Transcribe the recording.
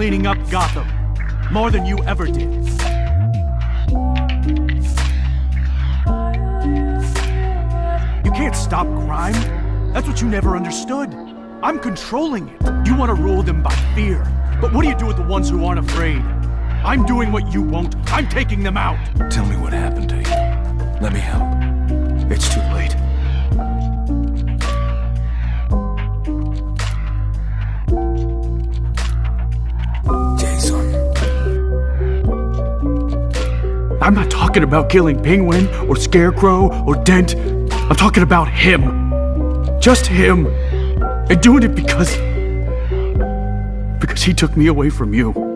cleaning up Gotham. More than you ever did. You can't stop crime. That's what you never understood. I'm controlling it. You want to rule them by fear. But what do you do with the ones who aren't afraid? I'm doing what you won't. I'm taking them out. Tell me what happened to you. Let me help. It's too late. Jason. I'm not talking about killing Penguin or Scarecrow or Dent. I'm talking about him. Just him. And doing it because he took me away from you.